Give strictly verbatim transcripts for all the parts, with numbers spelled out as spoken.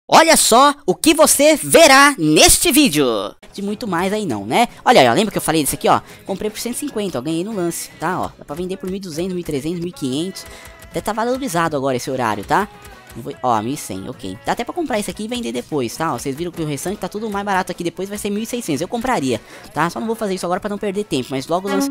Olha só o que você verá neste vídeo. De muito mais aí não, né? Olha aí, ó, lembra que eu falei disso aqui, ó? Comprei por cento e cinquenta, ó, ganhei no lance, tá? Ó, dá pra vender por mil e duzentos, mil e trezentos, mil e quinhentos. Até tá valorizado agora esse horário, tá? Vou, ó, mil e cem, ok. Dá até pra comprar isso aqui e vender depois, tá? Ó, vocês viram que o restante tá tudo mais barato aqui, depois vai ser mil e seiscentos. Eu compraria, tá? Só não vou fazer isso agora pra não perder tempo, mas logo lance...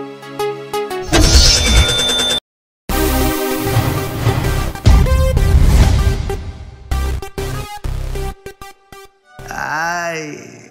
Ai.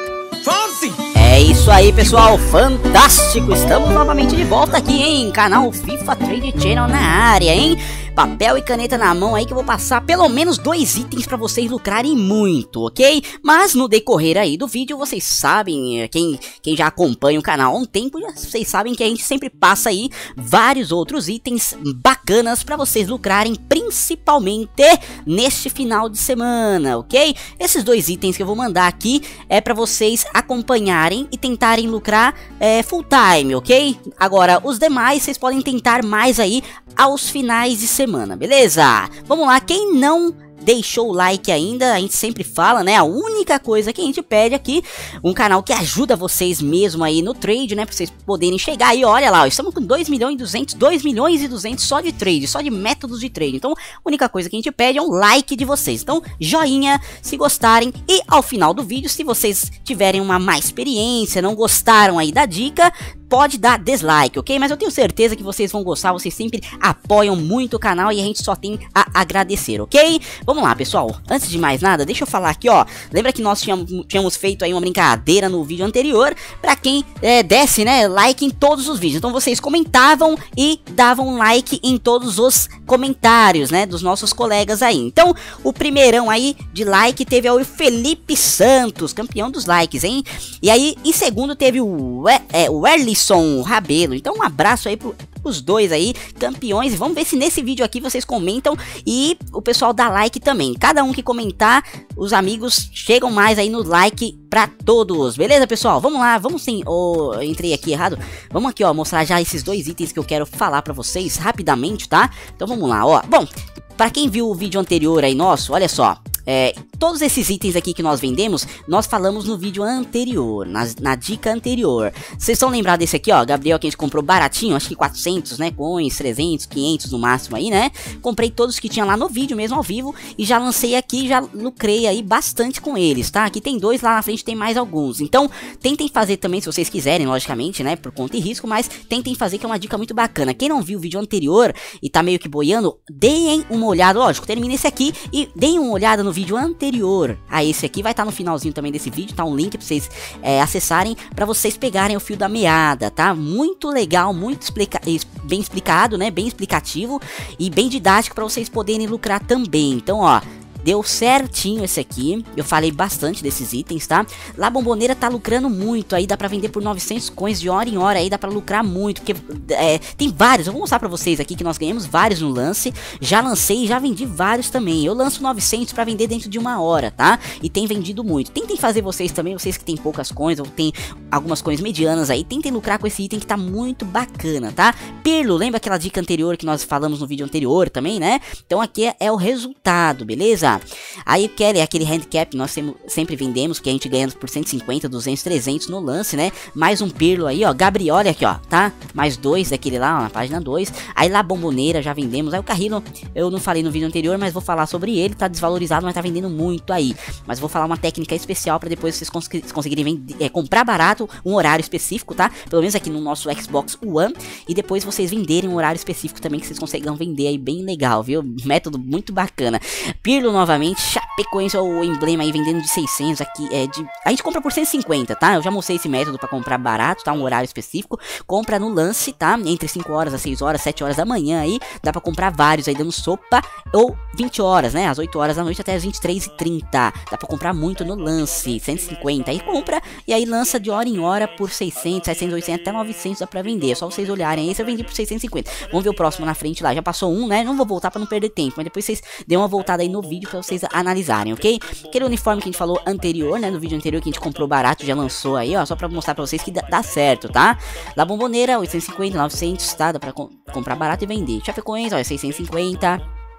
É isso aí, pessoal, fantástico! Estamos novamente de volta aqui, hein? Canal FIFA Trade Channel na área, hein? Papel e caneta na mão aí que eu vou passar pelo menos dois itens pra vocês lucrarem muito, ok? Mas no decorrer aí do vídeo, vocês sabem, quem, quem já acompanha o canal há um tempo, já, vocês sabem que a gente sempre passa aí vários outros itens bacanas pra vocês lucrarem, principalmente neste final de semana, ok? Esses dois itens que eu vou mandar aqui é pra vocês acompanharem e tentarem lucrar é, full time, ok? Agora, os demais vocês podem tentar mais aí aos finais de semana, beleza? Vamos lá, quem não deixou o like ainda, a gente sempre fala, né? A única coisa que a gente pede aqui, um canal que ajuda vocês mesmo aí no trade, né? Pra vocês poderem chegar aí, olha lá, ó, estamos com dois milhões e duzentos, dois milhões e duzentos só de trade, só de métodos de trade. Então, a única coisa que a gente pede é um like de vocês. Então, joinha se gostarem e ao final do vídeo, se vocês tiverem uma má experiência, não gostaram aí da dica, pode dar dislike, ok? Mas eu tenho certeza que vocês vão gostar, vocês sempre apoiam muito o canal e a gente só tem a agradecer, ok? Vamos lá, pessoal, antes de mais nada, deixa eu falar aqui, ó, lembra que nós tínhamos, tínhamos feito aí uma brincadeira no vídeo anterior, pra quem é, desse, né, like em todos os vídeos, então vocês comentavam e davam like em todos os comentários, né, dos nossos colegas aí. Então, o primeirão aí de like teve o Felipe Santos, campeão dos likes, hein? E aí, em segundo teve o, é, o Erlis Rabelo. Então um abraço aí pro os dois aí, campeões, e vamos ver se nesse vídeo aqui vocês comentam e o pessoal dá like também. Cada um que comentar, os amigos chegam mais aí no like pra todos, beleza, pessoal? Vamos lá, vamos sim, oh, eu entrei aqui errado. Vamos aqui, ó, mostrar já esses dois itens que eu quero falar pra vocês rapidamente, tá? Então vamos lá, ó. Bom, pra quem viu o vídeo anterior aí nosso, olha só. É, todos esses itens aqui que nós vendemos, nós falamos no vídeo anterior, na, na dica anterior. Vocês estão lembrados desse aqui, ó, Gabriel, que a gente comprou baratinho, acho que quatrocentos, né, coins, trezentos, quinhentos no máximo aí, né? Comprei todos que tinha lá no vídeo mesmo, ao vivo, e já lancei aqui, já lucrei aí bastante com eles, tá? Aqui tem dois, lá na frente tem mais alguns. Então, tentem fazer também, se vocês quiserem, logicamente, né, por conta e risco, mas tentem fazer, que é uma dica muito bacana. Quem não viu o vídeo anterior e tá meio que boiando, deem uma olhada, lógico, termine esse aqui e deem uma olhada no vídeo anterior a esse aqui, vai estar tá no finalzinho também desse vídeo, tá um link pra vocês é, acessarem, pra vocês pegarem o fio da meada, tá? Muito legal, muito explica bem explicado, né? Bem explicativo e bem didático pra vocês poderem lucrar também. Então, ó, deu certinho esse aqui, eu falei bastante desses itens, tá? Lá a Bomboneira tá lucrando muito, aí dá pra vender por novecentos coins de hora em hora, aí dá pra lucrar muito, porque é, tem vários, eu vou mostrar pra vocês aqui que nós ganhamos vários no lance, já lancei e já vendi vários também, eu lanço novecentos pra vender dentro de uma hora, tá? E tem vendido muito, tentem fazer vocês também, vocês que tem poucas coins, ou tem algumas coins medianas aí, tentem lucrar com esse item que tá muito bacana, tá? Pirlo, lembra aquela dica anterior que nós falamos no vídeo anterior também, né? Então aqui é, é o resultado, beleza? Aí Kelly é aquele handicap, nós sempre vendemos, que a gente ganha por cento e cinquenta, duzentos, trezentos no lance, né? Mais um Pirlo aí, ó, Gabriel, olha aqui, ó, tá? Mais dois daquele lá, ó, na página dois. Aí lá Bomboneira, já vendemos. Aí o Carrillo, eu não falei no vídeo anterior, mas vou falar sobre ele, tá desvalorizado, mas tá vendendo muito aí. Mas vou falar uma técnica especial pra depois vocês cons conseguirem vender, é, comprar barato, um horário específico, tá? Pelo menos aqui no nosso Xbox One. E depois vocês venderem um horário específico também, que vocês conseguem vender aí bem legal, viu? Método muito bacana. Pirlo novamente, Chapecoense, o emblema aí vendendo de seiscentos aqui, é de... a gente compra por cento e cinquenta, tá? Eu já mostrei esse método pra comprar barato, tá? Um horário específico, compra no lance, tá? Entre cinco horas a seis horas, sete horas da manhã aí, dá pra comprar vários aí dando sopa, ou vinte horas, né? Às oito horas da noite até as vinte e três e trinta, dá pra comprar muito no lance, cento e cinquenta, aí compra, e aí lança de hora em hora por seiscentos, setecentos, oitocentos, até novecentos dá pra vender, é só vocês olharem aí, esse eu vendi por seiscentos e cinquenta, vamos ver o próximo na frente lá, já passou um, né? Não vou voltar pra não perder tempo, mas depois vocês dêem uma voltada aí no vídeo pra vocês analisarem, ok? Aquele uniforme que a gente falou anterior, né, no vídeo anterior que a gente comprou barato, já lançou aí, ó, só pra mostrar pra vocês que dá, dá certo, tá? La Bomboneira, oitocentos e cinquenta, novecentos, tá? Dá pra com comprar barato e vender. Chapecoense, ó, seiscentos e cinquenta.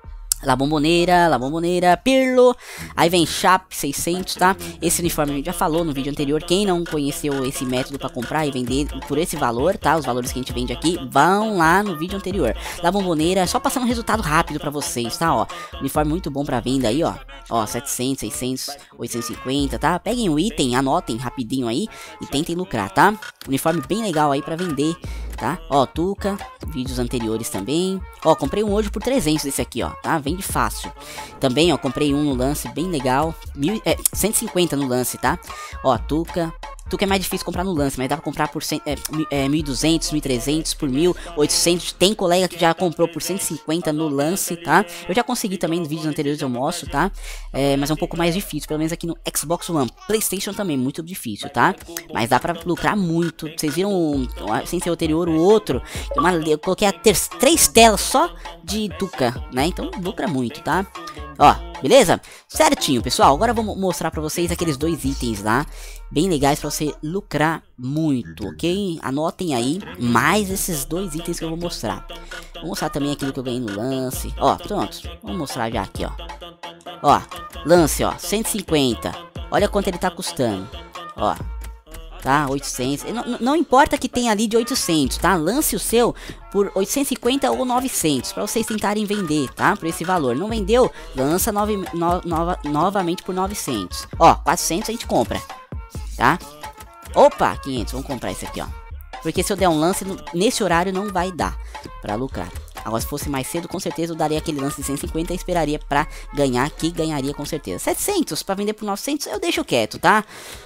La Bombonera, La Bombonera, Pirlo, aí vem Chape seiscentos, tá? Esse uniforme a gente já falou no vídeo anterior, quem não conheceu esse método para comprar e vender por esse valor, tá? Os valores que a gente vende aqui, vão lá no vídeo anterior. La Bombonera, só passando um resultado rápido para vocês, tá? Ó, uniforme muito bom para venda aí, ó. Ó, setecentos, seiscentos, oitocentos e cinquenta, tá? Peguem o item, anotem rapidinho aí e tentem lucrar, tá? Uniforme bem legal aí para vender, tá? Ó, Tuca, vídeos anteriores também. Ó, comprei um hoje por trezentos desse aqui, ó, tá? Vende fácil. Também, ó, comprei um no lance bem legal, mil, é, cento e cinquenta no lance, tá? Ó, Tuca. Tuca é mais difícil comprar no lance, mas dá pra comprar por cem, é, é, mil e duzentos, mil e trezentos, por mil e oitocentos. Tem colega que já comprou por cento e cinquenta no lance, tá? Eu já consegui também nos vídeos anteriores, eu mostro, tá? É, mas é um pouco mais difícil, pelo menos aqui no Xbox One. PlayStation também, muito difícil, tá? Mas dá pra lucrar muito. Vocês viram, sem ser o anterior, o outro. Uma, eu coloquei a ter, três telas só de Tuca, né? Então lucra muito, tá? Ó, beleza? Certinho, pessoal. Agora eu vou mostrar pra vocês aqueles dois itens lá, bem legais pra você lucrar muito, ok? Anotem aí mais esses dois itens que eu vou mostrar. Vou mostrar também aquilo que eu ganhei no lance. Ó, pronto. Vou mostrar já aqui, ó. Ó, lance, ó, cento e cinquenta. Olha quanto ele tá custando. Ó, tá, oitocentos. Não, não importa que tenha ali de oitocentos, tá? Lance o seu por oitocentos e cinquenta ou novecentos, pra vocês tentarem vender, tá? Por esse valor. Não vendeu? Lança nove, no, nova, novamente por novecentos. Ó, quatrocentos a gente compra, tá? Opa, quinhentos, vamos comprar esse aqui, ó. Porque se eu der um lance, nesse horário não vai dar pra lucrar. Agora, se fosse mais cedo, com certeza eu daria aquele lance de cento e cinquenta e esperaria pra ganhar, que ganharia com certeza. setecentos pra vender por novecentos, eu deixo quieto, tá?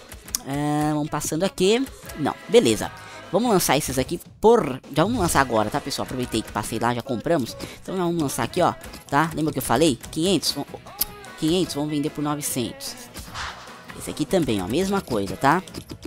Uh, vamos passando aqui. Não, beleza. Vamos lançar esses aqui por... Já vamos lançar agora, tá, pessoal? Aproveitei que passei lá, já compramos. Então já vamos lançar aqui, ó, tá? Lembra que eu falei? quinhentos, quinhentos, vamos vender por novecentos. Esse aqui também, ó, mesma coisa, tá?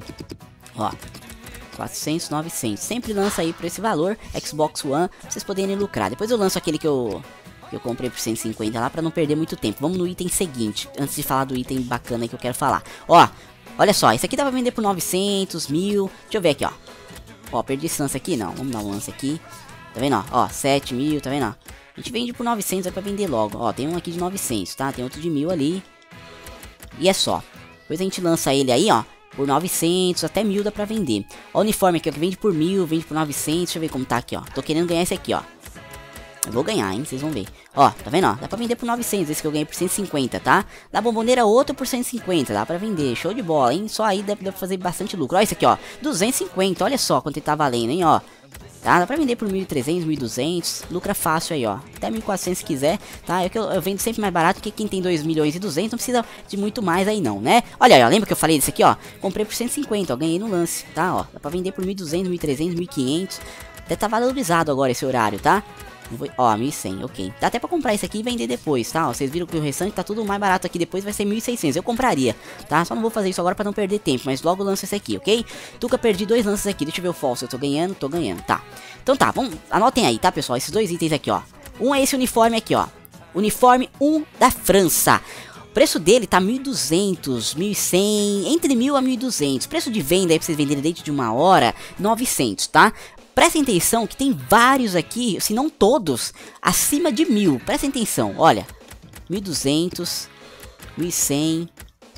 Ó, quatrocentos, novecentos. Sempre lança aí por esse valor, Xbox One, pra vocês poderem lucrar. Depois eu lanço aquele que eu... que eu comprei por cento e cinquenta lá, pra não perder muito tempo. Vamos no item seguinte, antes de falar do item bacana que eu quero falar. Ó, olha só, esse aqui dá pra vender por novecentos, mil. Deixa eu ver aqui, ó. Ó, perdi esse lance aqui, não. Vamos dar um lance aqui. Tá vendo, ó? Ó, sete mil, tá vendo, ó? A gente vende por novecentos, é pra vender logo. Ó, tem um aqui de novecentos, tá? Tem outro de mil ali. E é só. Depois a gente lança ele aí, ó, por novecentos, até mil dá pra vender. Ó, o uniforme aqui, ó, que vende por mil, vende por novecentos. Deixa eu ver como tá aqui, ó. Tô querendo ganhar esse aqui, ó. Eu vou ganhar, hein? Vocês vão ver. Ó, tá vendo, ó? Dá pra vender por novecentos, esse que eu ganhei por cento e cinquenta, tá? Da Bombonera outro por cento e cinquenta, dá pra vender. Show de bola, hein? Só aí deve, deve fazer bastante lucro. Ó, esse aqui, ó, duzentos e cinquenta, olha só quanto ele tá valendo, hein, ó. Tá, dá pra vender por mil e trezentos, mil e duzentos, lucra fácil aí, ó. Até mil e quatrocentos se quiser, tá? É que eu, eu vendo sempre mais barato, porque quem tem dois milhões e duzentos não precisa de muito mais aí não, né? Olha aí, ó, lembra que eu falei desse aqui, ó? Comprei por cento e cinquenta, ó, ganhei no lance, tá? Ó, dá pra vender por mil e duzentos, mil e trezentos, mil e quinhentos. Até tá valorizado agora esse horário, tá? Ó, mil e cem, ok. Dá até pra comprar isso aqui e vender depois, tá? Ó, vocês viram que o restante tá tudo mais barato aqui. Depois vai ser mil e seiscentos. Eu compraria, tá? Só não vou fazer isso agora pra não perder tempo. Mas logo lanço esse aqui, ok? Tuca, perdi dois lances aqui. Deixa eu ver o falso. Eu tô ganhando, tô ganhando, tá? Então tá, vamos... Anotem aí, tá, pessoal? Esses dois itens aqui, ó. Um é esse uniforme aqui, ó. Uniforme um da França. O preço dele tá mil e duzentos, mil e cem, entre mil a mil e duzentos. Preço de venda aí pra vocês venderem dentro de uma hora, novecentos, tá? Prestem atenção que tem vários aqui, se não todos, acima de mil. Prestem atenção, olha. mil e duzentos, mil e cem.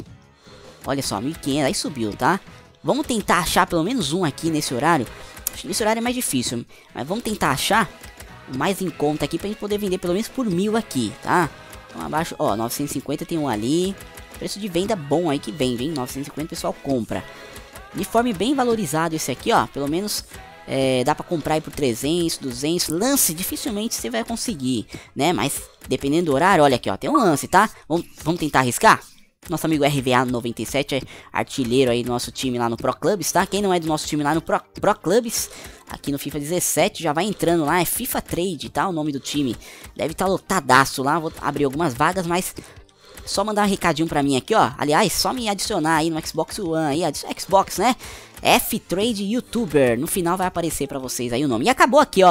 Olha só, mil e quinhentos, aí subiu, tá? Vamos tentar achar pelo menos um aqui nesse horário. Nesse horário é mais difícil, mas vamos tentar achar o mais em conta aqui pra gente poder vender pelo menos por mil aqui, tá? Então abaixo, ó, novecentos e cinquenta tem um ali. Preço de venda bom aí que vende, hein? novecentos e cinquenta o pessoal compra. Uniforme bem valorizado esse aqui, ó, pelo menos... É, dá pra comprar aí por trezentos, duzentos. Lance, dificilmente você vai conseguir, né? Mas dependendo do horário, olha aqui, ó, tem um lance, tá? Vamos, vamos tentar arriscar? Nosso amigo R V A noventa e sete é artilheiro aí do nosso time lá no Pro Clubs, tá? Quem não é do nosso time lá no Pro, Pro Clubs, aqui no FIFA dezessete, já vai entrando lá, é FIFA Trade, tá? O nome do time. Deve estar tá lotadaço lá, vou abrir algumas vagas, mas... Só mandar um recadinho pra mim aqui, ó. Aliás, só me adicionar aí no Xbox One, aí, Xbox, né? F-Trade YouTuber. No final vai aparecer pra vocês aí o nome. E acabou aqui, ó.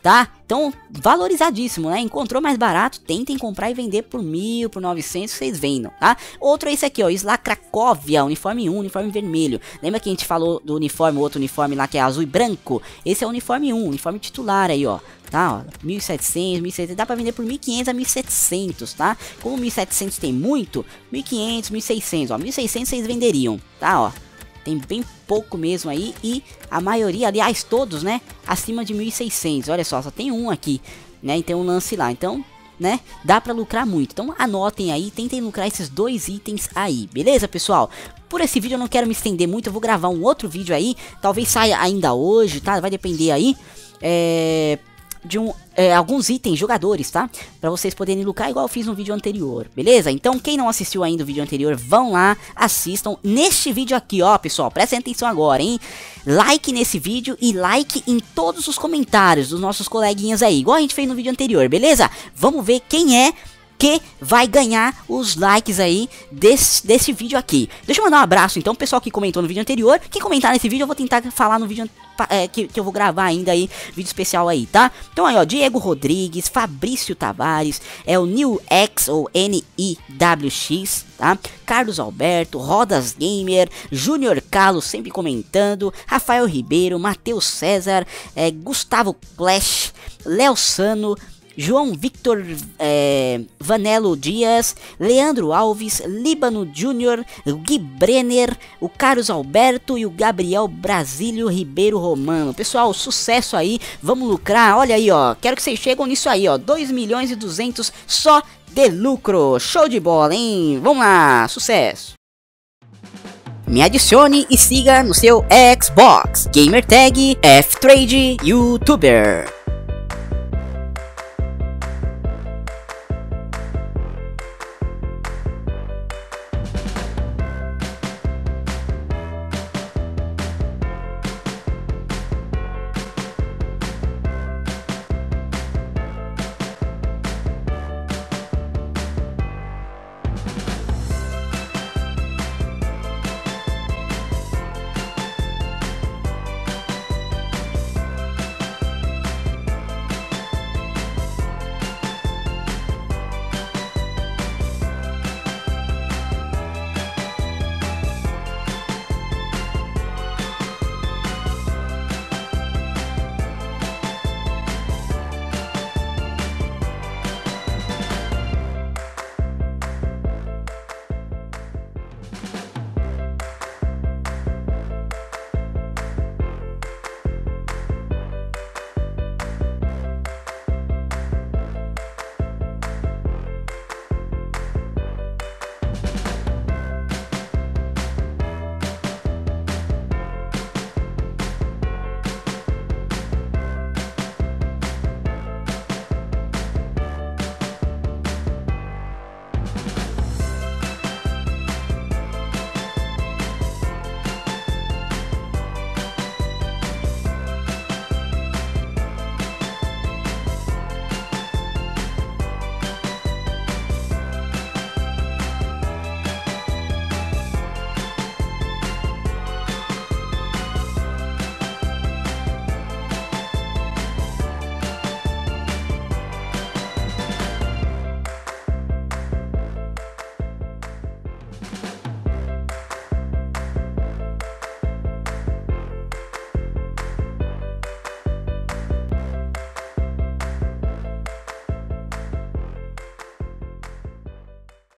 tá? Então, valorizadíssimo, né? Encontrou mais barato, tentem comprar e vender por mil, por novecentos, vocês vendam, tá? Outro é esse aqui, ó, Isla Cracóvia, uniforme um, uniforme vermelho. Lembra que a gente falou do uniforme, outro uniforme lá que é azul e branco? Esse é o uniforme um, uniforme titular aí, ó. Tá, ó, mil e setecentos, mil e setecentos, dá pra vender por mil e quinhentos a mil e setecentos, tá? Como mil e setecentos tem muito, mil e quinhentos, mil e seiscentos, ó, mil e seiscentos vocês venderiam, tá, ó. Tem bem pouco mesmo aí e a maioria, aliás, todos, né, acima de mil e seiscentos. Olha só, só tem um aqui, né, e tem um lance lá. Então, né, dá pra lucrar muito. Então, anotem aí, tentem lucrar esses dois itens aí, beleza, pessoal? Por esse vídeo eu não quero me estender muito, eu vou gravar um outro vídeo aí. Talvez saia ainda hoje, tá? Vai depender aí. É... de um, é, alguns itens, jogadores, tá? Pra vocês poderem lucrar igual eu fiz no vídeo anterior, beleza? Então quem não assistiu ainda o vídeo anterior, vão lá, assistam neste vídeo aqui, ó, pessoal, prestem atenção agora, hein? Like nesse vídeo e like em todos os comentários dos nossos coleguinhas aí, igual a gente fez no vídeo anterior, beleza? Vamos ver quem é que vai ganhar os likes aí desse, desse vídeo aqui. Deixa eu mandar um abraço então, pessoal que comentou no vídeo anterior. Quem comentar nesse vídeo eu vou tentar falar no vídeo é, que, que eu vou gravar ainda aí, vídeo especial aí, tá? Então aí, ó, Diego Rodrigues, Fabrício Tavares, é o New X ou N I W X, tá? Carlos Alberto, Rodas Gamer, Júnior Carlos sempre comentando, Rafael Ribeiro, Matheus César, é, Gustavo Clash, Léo Sano, João Victor é, Vanello Dias, Leandro Alves, Líbano Júnior, Gui Brenner, o Carlos Alberto e o Gabriel Brasílio Ribeiro Romano. Pessoal, sucesso aí, vamos lucrar, olha aí, ó, quero que vocês cheguem nisso aí, ó, dois milhões e duzentos só de lucro, show de bola, hein? Vamos lá, sucesso! Me adicione e siga no seu Xbox, Gamertag F Trade YouTuber.